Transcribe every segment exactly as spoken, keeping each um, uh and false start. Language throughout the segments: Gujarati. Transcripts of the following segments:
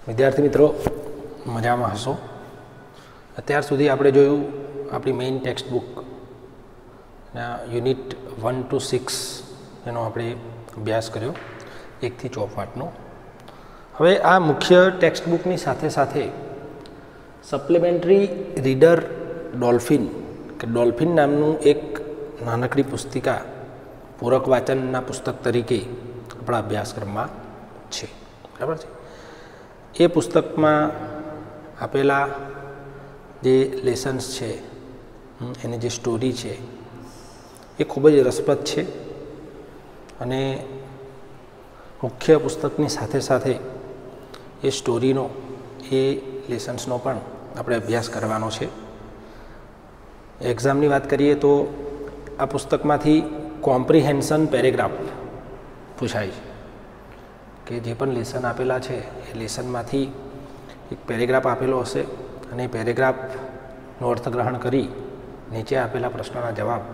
વિદ્યાર્થી મિત્રો મજામાં હશો. અત્યાર સુધી આપણે જોયું આપણી મેઇન ટેક્સ્ટ બુકના યુનિટ વન ટુ સિક્સ એનો આપણે અભ્યાસ કર્યો એકથી ચોપાટનો. હવે આ મુખ્ય ટેક્સ્ટ બુકની સાથે સાથે સપ્લિમેન્ટરી રીડર ડોલ્ફિન કે ડોલ્ફિન નામનું એક નાનકડી પુસ્તિકા પૂરક વાચનના પુસ્તક તરીકે આપણા અભ્યાસક્રમમાં છે. બરાબર છે. એ પુસ્તકમાં આપેલા જે લેસન્સ છે એની જે સ્ટોરી છે એ ખૂબ જ રસપ્રદ છે અને મુખ્ય પુસ્તકની સાથે સાથે એ સ્ટોરીનો એ લેસન્સનો પણ આપણે અભ્યાસ કરવાનો છે. એક્ઝામની વાત કરીએ તો આ પુસ્તકમાંથી કોમ્પ્રિહેન્શન પેરેગ્રાફ પૂછાય છે કે જે પણ લેસન આપેલા છે એ લેસનમાંથી એક પેરેગ્રાફ આપેલો હશે અને એ પેરેગ્રાફનું અર્થગ્રહણ કરી નીચે આપેલા પ્રશ્નોના જવાબ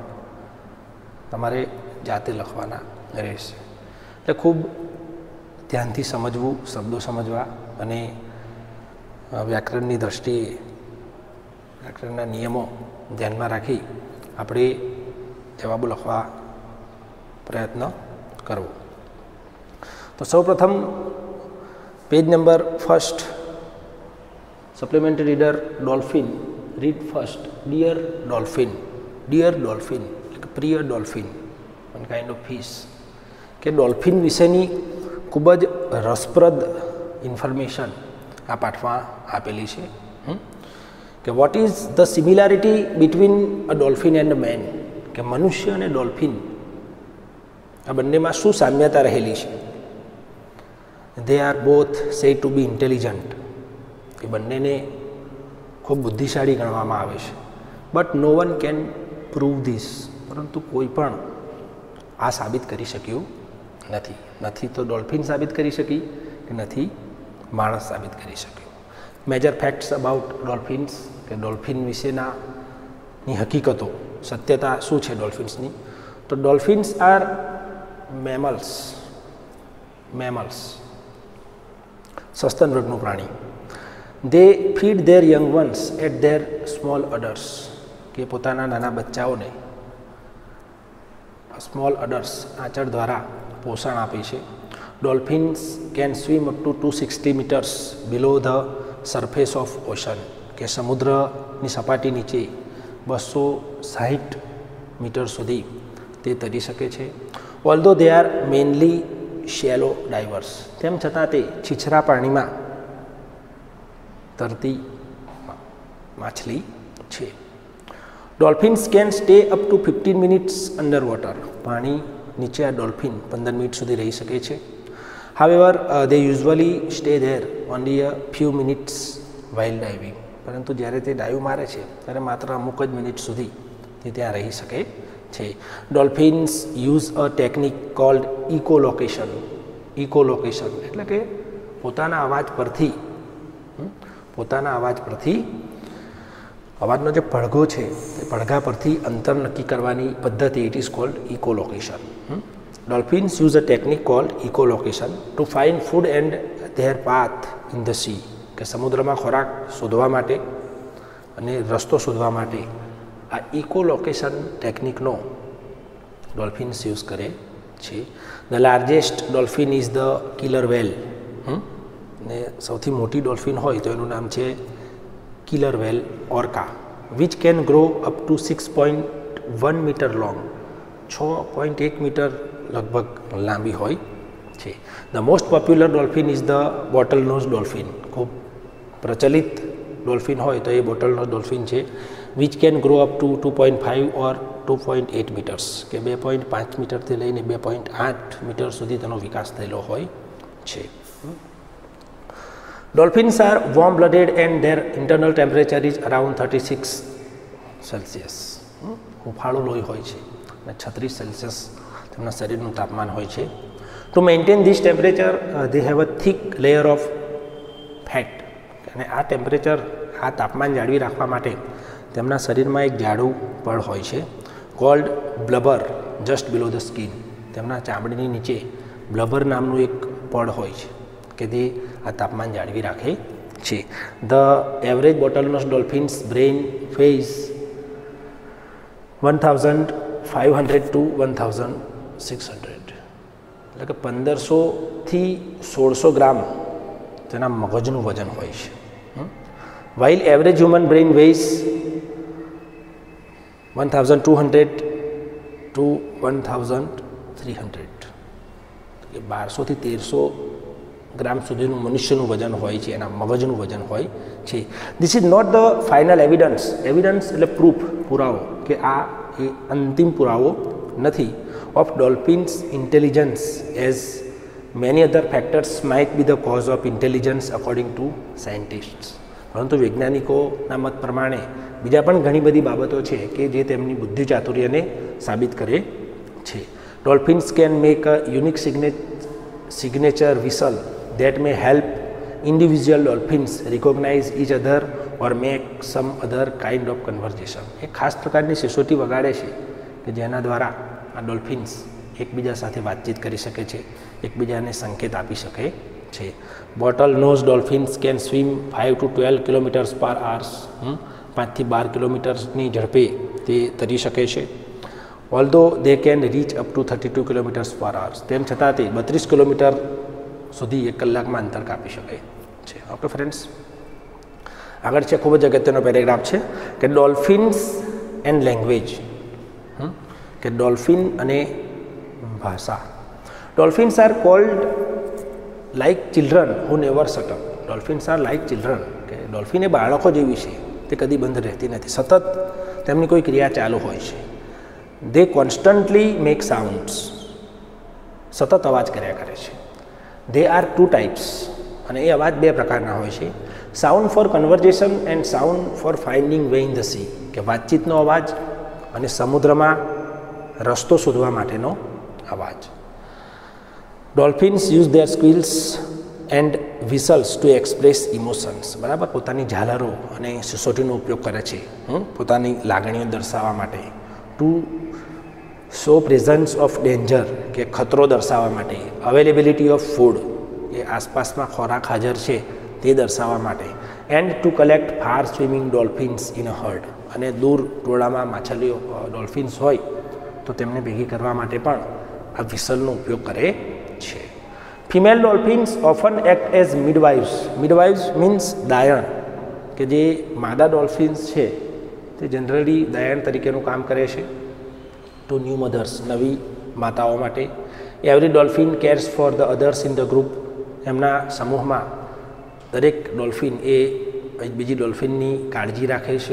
તમારે જાતે લખવાના રહેશે. એટલે ખૂબ ધ્યાનથી સમજવું, શબ્દો સમજવા અને વ્યાકરણની દૃષ્ટિએ વ્યાકરણના નિયમો ધ્યાનમાં રાખી આપણે જવાબો લખવા પ્રયત્ન કરવો. તો સૌપ્રથમ page number first supplementary reader dolphin read first dear dolphin. Dear dolphin એટલે કે પ્રિય dolphin, one kind of fish, કે ડોલ્ફિન વિશેની ખૂબ જ રસપ્રદ ઇન્ફોર્મેશન આ પાઠમાં આપેલી છે કે what is the similarity between a dolphin and man, કે મનુષ્ય અને ડોલ્ફિન આ બંનેમાં શું સામ્યતા રહેલી છે. They are both said to be intelligent, એ બંનેને ખૂબ બુદ્ધિશાળી ગણવામાં આવે છે. But no one can prove this, પરંતુ કોઈ પણ આ સાબિત કરી શક્યું નથી. નથી તો ડોલ્ફિન સાબિત કરી શકી કે નથી માણસ સાબિત કરી શક્યું. મેજર ફેક્ટ્સ અબાઉટ ડોલ્ફિન્સ, કે ડોલ્ફિન વિશેના ની હકીકતો, સત્યતા શું છે ડોલ્ફિન્સની. તો ડોલ્ફિન્સ આર મેમલ્સ. મેમલ્સ સસ્તન વર્ગનું પ્રાણી. They feed their young ones at their small udders, કે પોતાના નાના બચ્ચાઓને સ્મોલ અડર્સ આંચળ દ્વારા પોષણ આપે છે. Dolphins can swim up to two sixty metres below the surface of ocean, કે સમુદ્રની સપાટી નીચે બસો સાહીઠ મીટર સુધી તે તરી શકે છે. Although they are mainly shallow divers, તેમ છતાં તે છીછરા પાણીમાં તરતી માછલી છે. Dolphins can stay up to fifteen minutes under water, પાણી નીચે આ ડોલ્ફિન પંદર મિનિટ સુધી રહી શકે છે. However they usually stay there only a few minutes while diving, પરંતુ જ્યારે તે ડાઈવ મારે છે ત્યારે માત્ર અમુક જ મિનિટ સુધી તે ત્યાં રહી શકે છે. Dolphins use a technique called echolocation. Echolocation એટલે કે પોતાના અવાજ પરથી પોતાના અવાજ પરથી અવાજનો જે પડઘો છે તે પડઘા પરથી અંતર નક્કી કરવાની પદ્ધતિ, it is called echolocation. Dolphins use a technique called echolocation to find food and their path in the sea, કે સમુદ્રમાં ખોરાક શોધવા માટે અને રસ્તો શોધવા માટે આ ઇકોલોકેશન ટેકનિકનો ડોલ્ફિન્સ યુઝ કરે છે. The largest dolphin is the killer whale, ને સૌથી મોટી ડોલ્ફિન હોય તો એનું નામ છે killer whale orca, which can grow up to six point one metre long, છ પોઈન્ટ એક મીટર લગભગ લાંબી હોય છે. The most popular dolphin is the bottle nose dolphin, ખૂબ પ્રચલિત ડોલ્ફિન હોય તો એ બોટલ નોઝ ડોલ્ફિન છે. Which can grow up to two point five or two point eight metres, કે બે પોઈન્ટ પાંચ મીટરથી લઈને બે પોઈન્ટ આઠ મીટર સુધી તેનો વિકાસ થયેલો હોય છે. Dolphins are warm blooded and their internal temperature is around thirty six Celsius. હુંફાળું લોહી હોય છે અને છત્રીસ સેલ્સિયસ તેમના શરીરનું તાપમાન હોય છે. To maintain this temperature they have a thick layer of fat, અને આ ટેમ્પરેચર આ તાપમાન જાળવી રાખવા માટે તેમના શરીરમાં એક જાડું પડ હોય છે called blubber just below the skin. તેમના ચામડીની નીચે બ્લબર નામનું એક પડ હોય છે કે તે આ તાપમાન જાળવી રાખે છે. The average bottlenose dolphin's brain weighs one thousand five hundred to one thousand six hundred, એટલે કે પંદરસોથી સોળસો ગ્રામ તેના મગજનું વજન હોય છે. While average human brain weighs one thousand two hundred to one thousand three hundred, એટલે બારસોથી તેરસો ગ્રામ સુધીનું મનુષ્યનું વજન હોય છે, એના મગજનું વજન હોય છે. This is not the final evidence. Evidence એટલે પ્રૂફ, પુરાવો, કે આ એ અંતિમ પુરાવો નથી of dolphin's intelligence as many other factors might be the cause of intelligence according to scientists. પરંતુ વૈજ્ઞાનિકોના મત પ્રમાણે બીજા પણ ઘણી બધી બાબતો છે કે જે તેમની બુદ્ધિ ચાતુર્યને સાબિત કરે છે. Dolphins can make a unique sig signature whistle that may help individual dolphins recognize each other or make some other kind of conversation. એક ખાસ પ્રકારની સિસોટી વગાડે છે કે જેના દ્વારા આ ડોલ્ફિન્સ એકબીજા સાથે વાતચીત કરી શકે છે, એકબીજાને સંકેત આપી શકે છે. Bottle nose dolphins can swim five to twelve kilometres per hours, પાંચથી બાર કિલોમીટર્સની ઝડપે તે તરી શકે છે. Although they can reach up to thirty two kilometres per hours, તેમ છતાં તે બત્રીસ કિલોમીટર સુધી એક કલાકમાં અંતર કાપી શકે છે. ઓકે ફ્રેન્ડ્સ, આગળ છે ખૂબ જ અગત્યનો પેરેગ્રાફ છે કે ડોલ્ફિન્સ એન્ડ લેંગ્વેજ, કે ડોલ્ફિન અને ભાષા. Dolphins are called like children who never shut up. Dolphins are like children, કે ડોલ્ફિન એ બાળકો જેવી છે, તે કદી બંધ રહેતી નથી, સતત તેમની કોઈ ક્રિયા ચાલુ હોય છે. દે કોન્સ્ટન્ટલી મેક સાઉન્ડ્સ, સતત અવાજ કર્યા કરે છે. દે આર ટુ ટાઈપ્સ, અને એ અવાજ બે પ્રકારના હોય છે. Sound for conversation and sound for finding way in the sea, કે વાતચીતનો અવાજ અને સમુદ્રમાં રસ્તો શોધવા માટેનો અવાજ. Dolphins use their squeals and whistles to express emotions. બરાબર, પોતાની ઝાલરો અને સિસોટીનો ઉપયોગ કરે છે પોતાની લાગણીઓ દર્શાવવા માટે. To show presence of danger, કે ખતરો દર્શાવવા માટે. અવેલેબિલિટી ઓફ ફૂડ, કે આસપાસમાં ખોરાક હાજર છે તે દર્શાવવા માટે. And to collect far swimming dolphins in a herd, અને દૂર ટોળામાં માછલીઓ ડોલ્ફિન્સ હોય તો તેમને ભેગી કરવા માટે પણ આ વિસલનો ઉપયોગ કરે છે. Female dolphins often act as midwives. Midwives means દાયણ, કે જે માદા ડોલ્ફિન્સ છે તે જનરલી દાયણ તરીકેનું કામ કરે છે ટુ ન્યૂ મધર્સ, નવી માતાઓ માટે. Every dolphin cares for the others in the group. એમના સમૂહમાં દરેક ડોલ્ફિન એ બીજી ડોલ્ફિનની કાળજી રાખે છે.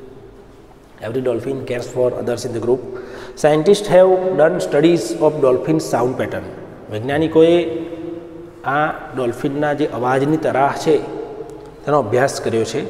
Every dolphin cares for others in the group. Scientist have done studies of dolphin sound pattern. વૈજ્ઞાનિકોએ આ ડોલ્ફિનના જે અવાજની તરાહ છે તેનો અભ્યાસ કર્યો છે.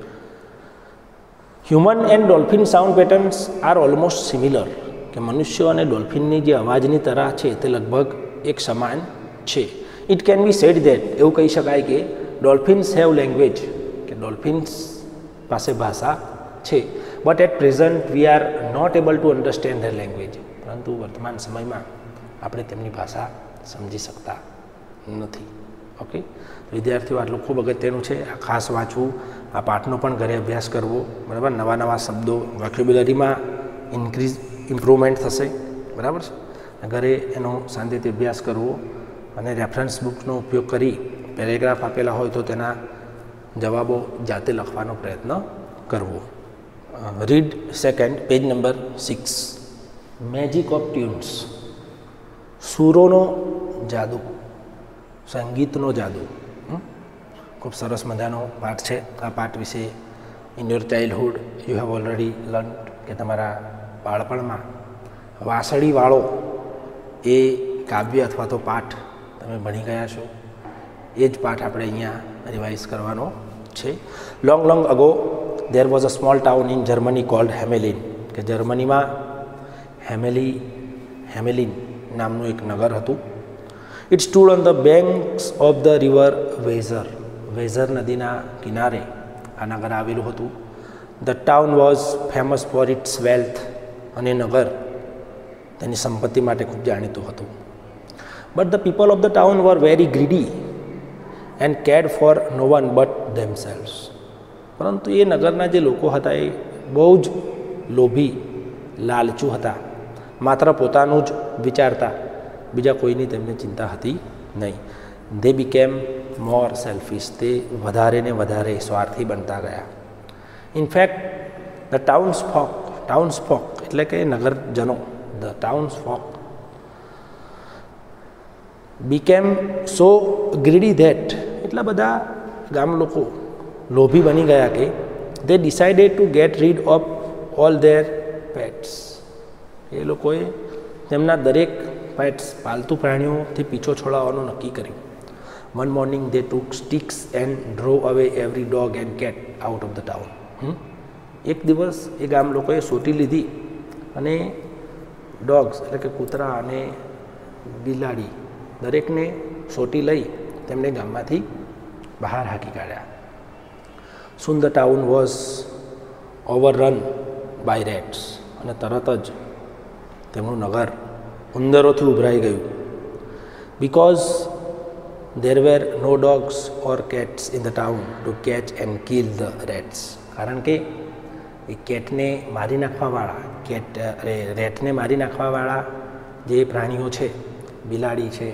Human and dolphin sound patterns are almost similar, કે મનુષ્યો અને ડોલ્ફિનની જે અવાજની તરાહ છે તે લગભગ એક સમાન છે. It can be said that, એવું કહી શકાય કે ડોલ્ફિન્સ હેવ લેંગ્વેજ, કે ડોલ્ફિન્સ પાસે ભાષા છે. But at present we are not able to understand their language. પરંતુ વર્તમાન સમયમાં આપણે તેમની ભાષા સમજી શકતા નથી. ઓકે, વિદ્યાર્થીઓ આટલું ખૂબ અગત્યનું છે, આ ખાસ વાંચવું, આ પાઠનો પણ ઘરે અભ્યાસ કરવો. બરાબર, નવા નવા શબ્દો વોકેબ્યુલરીમાં ઇન્ક્રીઝ ઇમ્પ્રુવમેન્ટ થશે. બરાબર છે, ઘરે એનો શાંતિથી અભ્યાસ કરવો અને રેફરન્સ બુકનો ઉપયોગ કરી પેરેગ્રાફ આપેલા હોય તો તેના જવાબો જાતે લખવાનો પ્રયત્ન કરવો. Read second, page number six. Magic of tunes. સૂરોનો જાદુ, સંગીતનો જાદુ. ખૂબ સરસ મજાનો પાઠ છે. આ પાઠ વિશે in your childhood you have already learn, કે તમારા બાળપણમાં વાંસળીવાળો એ કાવ્ય અથવા તો પાઠ તમે ભણી ગયા છો. એ જ પાઠ આપણે અહીંયા રિવાઇઝ કરવાનો છે. Long long ago there was a small town in Germany called Hamelin, કે જર્મનીમાં હેમેલી હેમેલિન નામનું એક નગર હતું. It stood on the banks of the river Weser. Weser નદીના કિનારે આ નગર આવેલું હતું. The town was famous for its wealth, અને નગર તેની સંપત્તિ માટે ખૂબ જાણીતું હતું. But the people of the town were very greedy and cared for no one but themselves. પરંતુ એ નગરના જે લોકો હતા એ બહુ જ લોભી, લાલચુ હતા. માત્ર પોતાનું જ વિચારતા, બીજા કોઈની તેમને ચિંતા હતી નહીં. They became more selfish. તે વધારે ને વધારે સ્વાર્થી બનતા ગયા. In fact the townsfolk townsfolk એટલે કે નગરજનો, the townsfolk became so greedy that, એટલા બધા ગામ લોકો લોભી બની ગયા કે they decided to get rid of all their pets. એ લોકોએ તેમના દરેક પેટ્સ, પાલતુ પ્રાણીઓથી પીછો છોડાવવાનું નક્કી કર્યું. One morning they took sticks and drove away every dog and cat out of the town. એક દિવસ એ ગામ લોકોએ સોટી લીધી અને ડોગ્સ એટલે કે કૂતરા અને બિલાડી દરેકને સોટી લઈ તેમને ગામમાંથી બહાર હાંકી કાઢ્યા. Soon the town was overrun by rats. અને તરત જ તેમનું નગર ઉંદરોથી ઉભરાઈ ગયું. Because there were no dogs or cats in the town to catch and kill the rats. કારણ કે એ કેટને મારી નાખવાવાળા, કેટ રેટને મારી નાખવાવાળા જે પ્રાણીઓ છે, બિલાડી છે,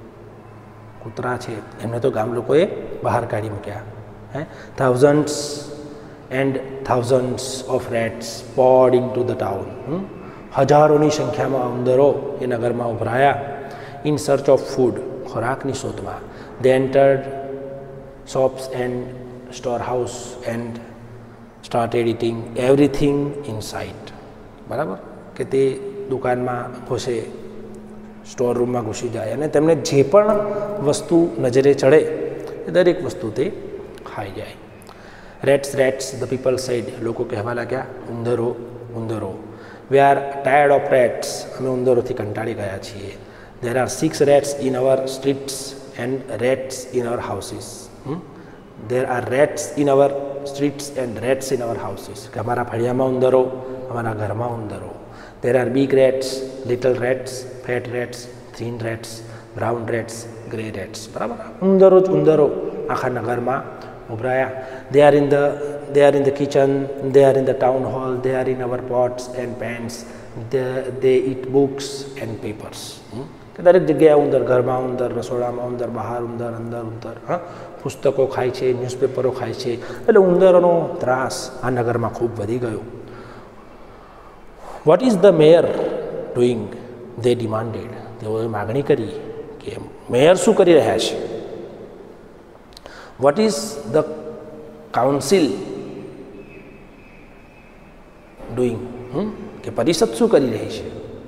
કૂતરા છે, એમને તો ગામ લોકોએ બહાર કાઢી મૂક્યા. હે thousands and thousands of rats poured into the town. હજારોની સંખ્યામાં ઉંદરો એ નગરમાં ઉભરાયા. ઇન સર્ચ ઓફ ફૂડ, ખોરાકની શોધમાં. They entered shops and storehouse and started eating everything in sight. બરાબર કે તે દુકાનમાં ઘૂસે, સ્ટોર રૂમમાં ઘૂસી જાય અને તેમને જે પણ વસ્તુ નજરે ચડે એ દરેક વસ્તુ તે ખાઈ જાય. Rats rats the people said. લોકો કહેવા લાગ્યા, ઉંદરો ઉંદરો. We are tired of rats. અમે ઉંદરોથી કંટાળી ગયા છીએ. There are six rats in our streets and rats in our houses. There are rats in our streets and rats in our houses. કે અમારા ફળિયામાં ઉંદરો, અમારા ઘરમાં ઉંદરો. There are big rats, little rats, fat rats, thin rats, brown rats, grey rats. બરાબર, ઉંદરો જ ઉંદરો આખા નગરમાં ઉભરાયા. They are in the they are in the kitchen, they are in the town hall, they are in our pots and pans, they eat books and papers. કે દરેક જગ્યાએ ઉંદર, ઘરમાં ઉંદર, રસોડામાં ઉંદર, બહાર ઉંદર, અંદર ઉંદર. હા, પુસ્તકો ખાય છે, ન્યૂઝપેપરો ખાય છે. એટલે ઉંદરોનો ત્રાસ આ નગરમાં ખૂબ વધી ગયો. What is the mayor doing? They demanded. તેઓએ માગણી કરી કે મેયર શું કરી રહ્યા છે? What is the council doing? કે પરિષદ શું કરી રહી છે?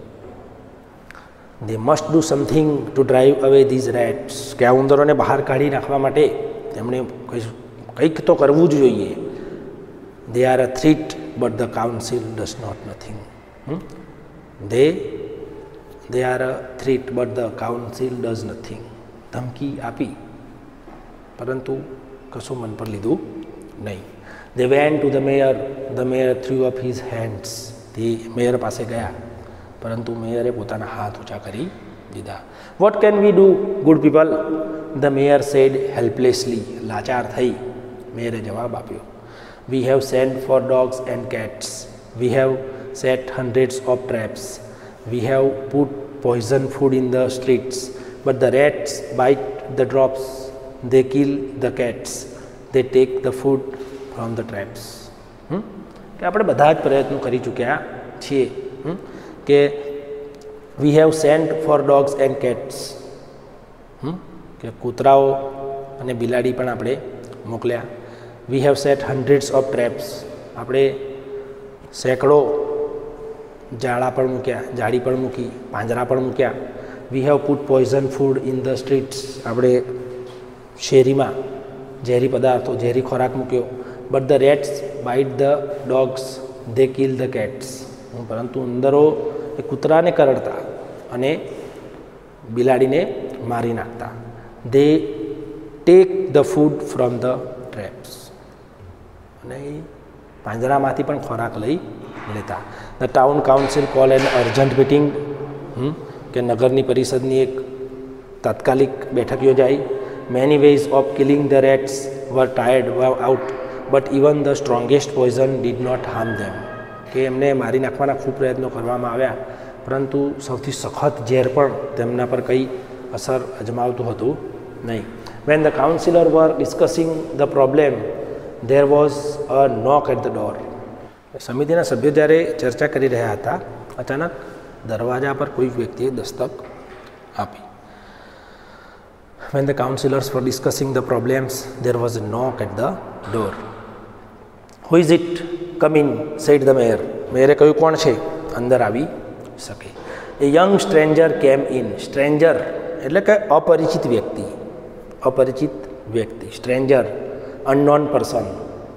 They must do something to drive away these rats. કે આ ઉંદરોને બહાર કાઢી નાખવા માટે તેમણે કંઈક તો કરવું જ જોઈએ. They are a threat but the council does not nothing. They they are a threat but the council does nothing. ધમકી આપી પરંતુ કશું મન પર લીધું નહીં. They went to the mayor. The mayor threw up his hands. તે મેયર પાસે ગયા પરંતુ મેયરે પોતાના હાથ ઊંચા કરી દીધા. What can we do good people? The mayor said helplessly. લાચાર થઈ મેયરે જવાબ આપ્યો. વી have sent for dogs and cats. We have set hundreds of traps. We have put poison food in the streets but the rats bite the drops. They kill the cats. They take the food from the traps. કે આપણે બધા જ પ્રયત્નો કરી ચૂક્યા છીએ કે we have sent for dogs and cats. કે કૂતરાઓ અને બિલાડી પણ આપણે મોકલ્યા. We have set hundreds of traps. આપણે સેંકડો જાળા પણ મૂક્યા, જાળી પણ મૂકી, પાંજરા પણ મૂક્યા. We have put poison food in the streets. આપણે શેરીમાં ઝેરી પદાર્થો, ઝેરી ખોરાક મૂક્યો. But the rats bite the dogs. They kill the cats. પરંતુ ઉંદરો એ કૂતરાને કરડતા અને બિલાડીને મારી નાખતા. They take the food from the traps. અને એ પાંજરામાંથી પણ ખોરાક લઈ લેતા. The town council call an urgent meeting. કે નગરની પરિષદની એક તાત્કાલિક બેઠક યોજાઈ. Many ways of killing the rats were tried out, but even the strongest poison did not harm them. કે એમને મારી નાખવાના ખૂબ પ્રયત્નો કરવામાં આવ્યા, પરંતુ સૌથી સખત ઝેર પણ તેમના પર કંઈ અસર અજમાવતું હતું નહીં. When the councillor were discussing the problem, there was a knock at the door. સમિતિના સભ્યો જ્યારે ચર્ચા કરી રહ્યા હતા, અચાનક દરવાજા પર કોઈ વ્યક્તિએ દસ્તક આપી. When the councillors were discussing the problems, there was a knock at the door. Who is it? Come in, said the mayor. મેયરે કહ્યું, કોણ છે? અંદર આવી શકે. A young stranger came in. Stranger એટલે કે અપરિચિત વ્યક્તિ. અપરિચિત વ્યક્તિ. Stranger, unknown person.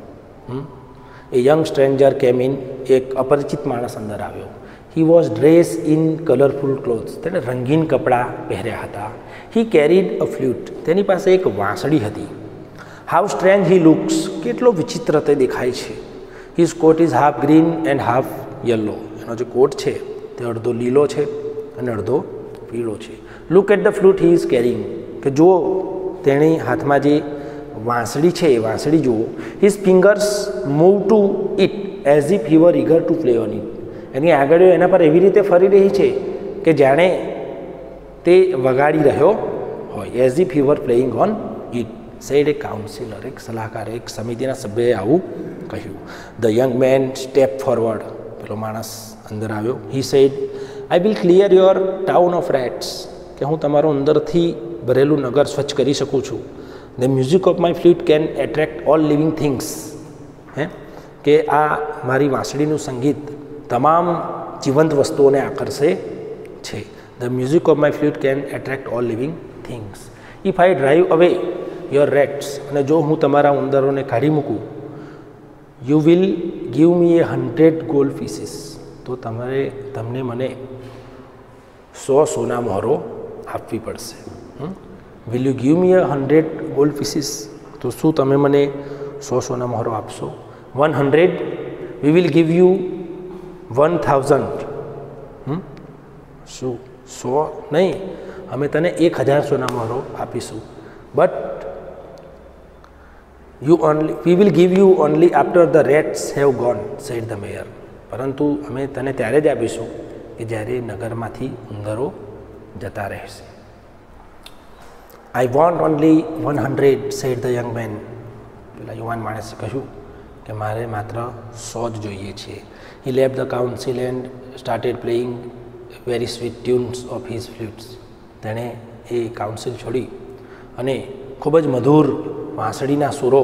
A young stranger came in. એક અપરિચિત માણસ અંદર આવ્યો. He was dressed in colorful clothes. તેણે રંગીન કપડાં પહેર્યા હતા. He carried a flute. તેની પાસે એક વાંસળી હતી. How strange he looks. કેટલો વિચિત્ર તે દેખાય છે. His coat is half green and half yellow. એનો જે કોટ છે તે અડધો લીલો છે અને અડધો પીળો છે. Look at the flute he is carrying. કે જુઓ તેની હાથમાં જે વાંસળી છે એ વાંસળી જુઓ. His fingers move to it as if he were eager to play on it. એની આગળીઓ એના પર એવી રીતે ફરી રહી છે કે જાણે તે વગાડી રહ્યો હોય. As if he were playing on it, said a councillor. એક સલાહકાર, એક સમિતિના સભ્યએ આવું કહ્યું. The young man stepped forward. પેલો માણસ અંદર આવ્યો. He said, I will clear your town of rats. કે હું તમારો અંદરથી ભરેલું નગર સ્વચ્છ કરી શકું છું. The music of my flute can attract all living things. હે કે આ મારી વાંસળીનું સંગીત તમામ જીવંત વસ્તુઓને આકર્ષે છે. The music of my flute can attract all living things. If I drive away your rats, અને જો હું તમારા ઉંદરોને કાઢી મૂકું, you will give me a hundred gold pieces. તો તમારે તમને મને સો સોના મોહરો આપવી પડશે. Will you give me a hundred gold pieces? તો શું તમે મને સો સોના મોહરો આપશો? One hundred, we will give you one thousand. શું સો નહીં, અમે તને એક હજાર સોના મોહરો આપીશું. But you only we will give you only after the rats have gone, said the mayor. પરંતુ અમે તને ત્યારે જ આપીશું કે જ્યારે નગરમાંથી ઉંદરો જતા રહેશે. I want only one hundred, said the young man. પેલા યુવાન માણસે કહ્યું કે મારે માત્ર સો જ જોઈએ છે. He left the council and started playing very sweet tunes of his flutes. તેણે એ કાઉન્સિલ છોડી અને ખૂબ જ મધુર વાંસળીના સુરો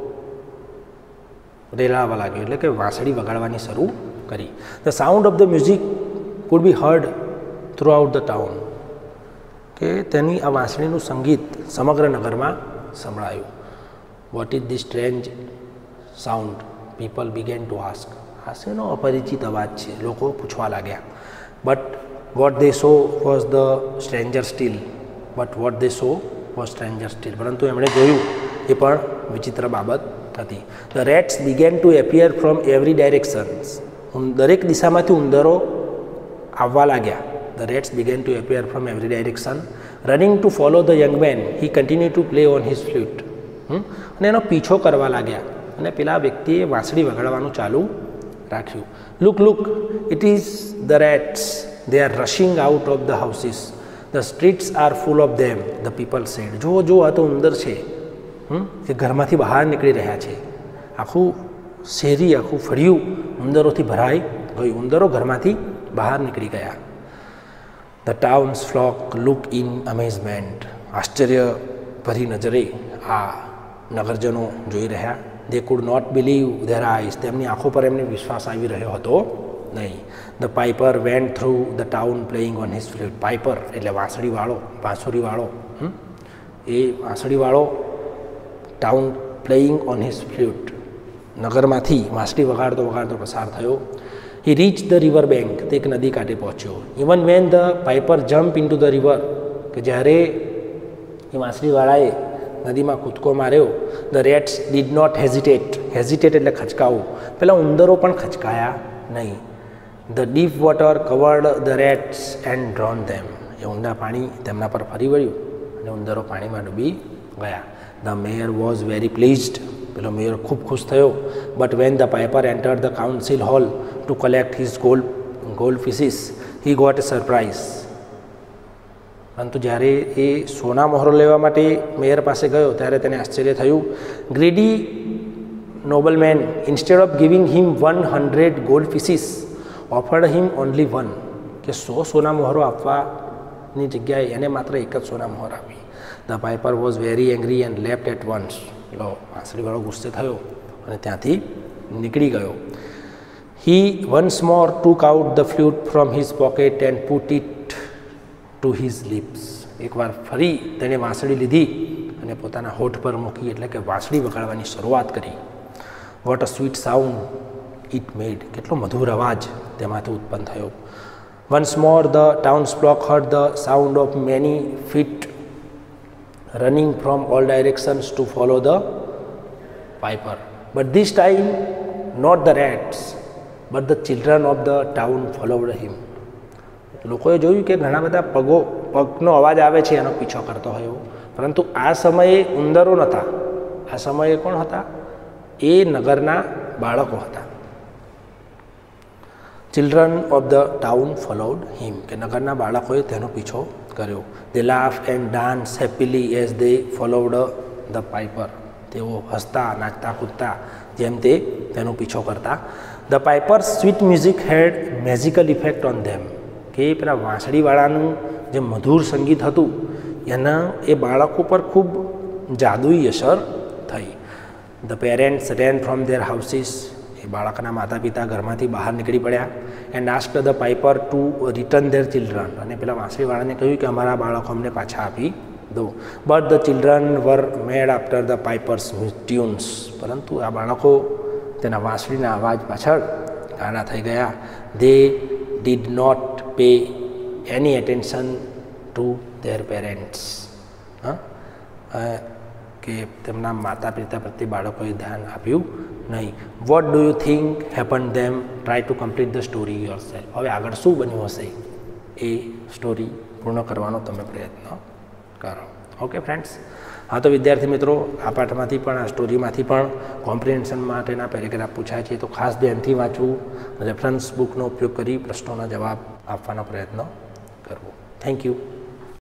રેલાવા લાગ્યો, એટલે કે વાંસળી વગાડવાની શરૂ કરી. The sound of the music could be heard throughout the town. કે તેની આ વાંસળીનું સંગીત સમગ્ર નગરમાં સંભળાયું. What is the strange sound? People began to ask. આ શેનો અપરિચિત અવાજ છે? લોકો પૂછવા લાગ્યા. But what they saw was the stranger still. But what they saw was stranger still. પરંતુ એમણે જોયું એ પણ વિચિત્ર બાબત હતી. The rats began to appear from every directions. દરેક દિશામાંથી ઉંદરો આવવા લાગ્યા. The rats began to appear from every direction. Running to follow the young man, he continue to play on his flute. અને એનો પીછો કરવા લાગ્યા અને પેલા વ્યક્તિએ વાંસળી વગાડવાનું ચાલુ રાખ્યું. Look look, it is the rats. They are rushing out of the houses. The streets are full of them, the people said. જો જો આ તો ઉંદર છે કે ઘરમાંથી બહાર નીકળી રહ્યા છે. આખું શેરી, આખું ફળિયું ઉંદરોથી ભરાઈ ગયું. ઉંદરો ઘરમાંથી બહાર નીકળી ગયા. The townsfolk look in amazement. આશ્ચર્ય ભરી નજરે આ નગરજનો જોઈ રહ્યા. They could not believe their eyes. તેમની આંખો પર એમને વિશ્વાસ આવી રહ્યો હતો નહીં. The piper went through the town playing on his flute. Piper એટલે વાંસળીવાળો, બાંસુરીવાળો. એ વાંસળીવાળો town playing on his flute. નગરમાંથી વાંસળી વગાડતો વગાડતો પસાર થયો. He reach the river bank. તે એક નદી કાંઠે પહોંચ્યો. Even van the piper jump into the river. કે જ્યારે એ વાંસળીવાળાએ નદીમાં કૂદકો માર્યો, the rats did not hesitate. Hesitate એટલે ખચકાવું. પેલા ઉંદરો પણ ખચકાયા નહીં. The deep water covered the rats and drowned them. એ ઊંડા પાણી તેમના પર ફરી વળ્યું અને ઉંદરો પાણીમાં ડૂબી ગયા. The mayor was very pleased, પેલો મેયર ખૂબ ખુશ થયો. But when the piper enter the council hall to collect his gold gold fishes he got a surprise. પરંતુ જ્યારે એ સોના મોહરો લેવા માટે મેયર પાસે ગયો ત્યારે તેને આશ્ચર્ય થયું. Greedy nobleman instead of giving him one hundred gold fishes offered him only one, કે સો સોના મોહરો આપવાની જગ્યાએ એને માત્ર એક જ સોના મોહર આપી. The piper was very angry and left at once. લો વાંસળીવાળો ગુસ્સે થયો અને ત્યાંથી નીકળી ગયો. He once more took out the flute from his pocket and put it to his lips. એકવાર ફરી તેણે વાંસળી લીધી અને પોતાના હોઠ પર મૂકી, એટલે કે વાંસળી વગાડવાની શરૂઆત કરી. What a sweet sound it made, કેટલો મધુર અવાજ તેમાંથી ઉત્પન્ન થયો. Once more the townsfolk heard the sound of many feet running from all directions to follow the piper. But this time not the rats but the children of the town followed him. લોકોએ જોયું કે ઘણા બધા પગો પગનો અવાજ આવે છે એનો પીછો કરતો હોય, પરંતુ આ સમયે ઉંદરો નહોતા. આ સમયે કોણ હતા? એ નગરના બાળકો હતા. Children of the town followed him, કે નગરના બાળકોએ તેનો પીછો કર્યો. They laugh and dance happily as they followed the piper. તેઓ હસતા નાચતા કૂદતા જેમ તે તેનો પીછો કરતા. The piper sweet music had magical effect on them, કે પેલા વાંસળીવાળાનું જે મધુર સંગીત હતું એના એ બાળકો પર ખૂબ જાદુઈ અસર થઈ. The parents ran from their houses, એ બાળકના માતા પિતા ઘરમાંથી બહાર નીકળી પડ્યા. And asked the piper to return their children, અને પેલા વાંસળીવાળાને કહ્યું કે અમારા બાળકો અમને પાછા આપી દો. But the children were mad after the piper's tunes, પરંતુ આ બાળકો તેના વાંસળીના અવાજ પાછળ ગાના થઈ ગયા. They did not pay any attention to their parents. હા, કે તેમના માતા પિતા પ્રત્યે બાળકોએ ધ્યાન આપ્યું નહીં. What do you think happen them, try to complete the story yourself. હવે આગળ શું બન્યું હશે એ સ્ટોરી પૂર્ણ કરવાનો તમે પ્રયત્ન કરો. ઓકે ફ્રેન્ડ્સ, હા તો વિદ્યાર્થી મિત્રો, આ પાઠમાંથી પણ આ સ્ટોરીમાંથી પણ કોમ્પ્રિહેન્શન માટેના પેરેગ્રાફ પૂછાય છે, તો ખાસ ધ્યાનથી વાંચવું, રેફરન્સ બુકનો ઉપયોગ કરી પ્રશ્નોના જવાબ આપવાનો પ્રયત્ન કરવો. Thank you.